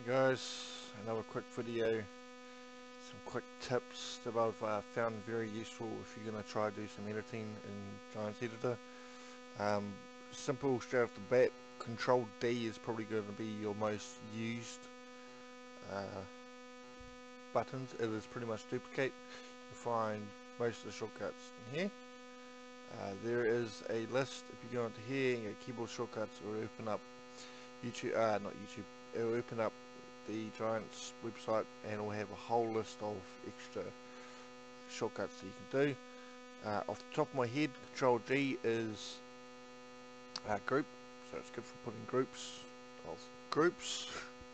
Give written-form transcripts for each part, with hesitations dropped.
Guys, another quick video, some quick tips that I've found very useful if you're going to try to do some editing in Giants Editor. Simple straight off the bat, Control D is probably going to be your most used buttons. It is pretty much duplicate. You'll find most of the shortcuts in here. There is a list. If you go into here and go keyboard shortcuts, it will open up YouTube, not YouTube, it will open up the Giants website and it will have a whole list of extra shortcuts that you can do. Off the top of my head, Control G is group, so it's good for putting groups of groups.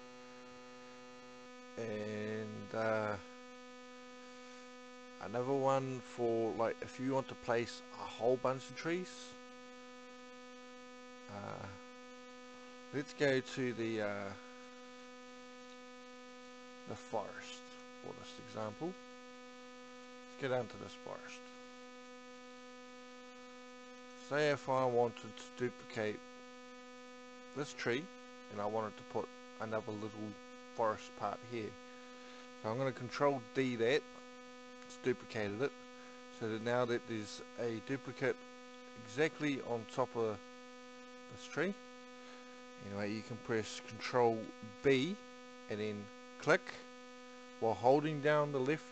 And another one for, like, if you want to place a whole bunch of trees. Let's go to the forest for this example. Let's go down to this forest. Say if I wanted to duplicate this tree and I wanted to put another little forest part here. So I'm going to Control D that. It's duplicated it. So that now that there's a duplicate exactly on top of this tree. Anyway, you can press Control B and then click while holding down the left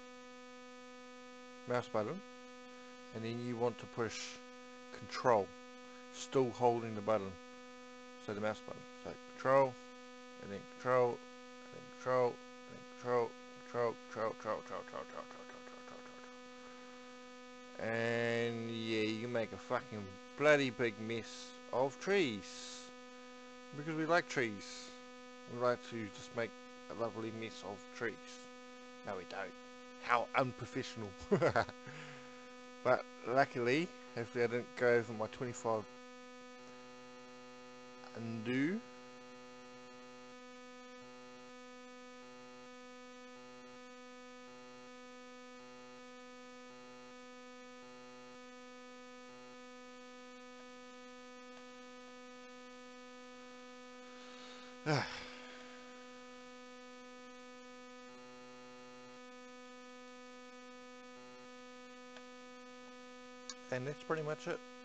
mouse button, and then you want to push Control, still holding the button, so the mouse button. So Control, and then Control, and then Control, and then Control, Control, Control, Control, Control, Control, Control, Control, Control, Control. And yeah, you can make a fucking bloody big mess of trees. Because we like trees. We like to just make a lovely mess of trees. No, we don't. How unprofessional. But luckily, hopefully I didn't go over my 25 undo. And that's pretty much it.